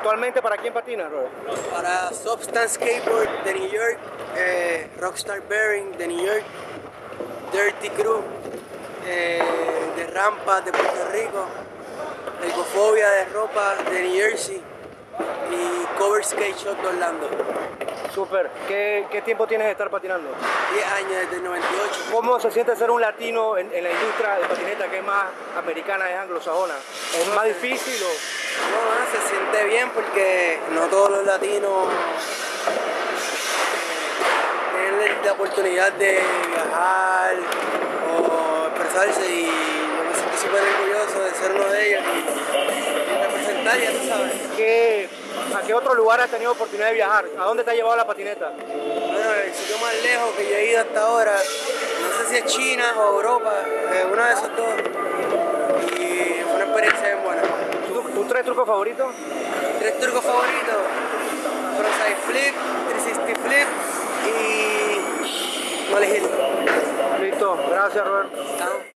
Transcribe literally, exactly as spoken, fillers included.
¿Actualmente para quién patinas, Robert? Para Substance Skateboard de New York, eh, Rockstar Bearing de New York, Dirty Crew eh, de Rampa de Puerto Rico, Ecofobia de Ropa de New Jersey y Cover Skate Shop de Orlando. Súper. ¿Qué, ¿Qué tiempo tienes de estar patinando? diez años, desde el noventa y ocho. ¿Cómo se siente ser un latino en, en la industria de patineta que es más americana, es anglosajona? ¿Es más difícil o...? No, se siente bien porque no todos los latinos tienen la oportunidad de viajar o expresarse, y yo me siento súper orgulloso de ser uno de ellos y representar, ya tú sabes. ¿Qué, ¿A qué otro lugar has tenido oportunidad de viajar? ¿A dónde te ha llevado la patineta? Bueno, el sitio más lejos que yo he ido hasta ahora, no sé si es China o Europa, eh, uno de esos dos, y fue una experiencia bien buena. ¿Tus tres trucos favoritos? Tres trucos favoritos: frontside flip, trescientos sesenta flip y nollie hill. Listo, gracias, Robert. Chao.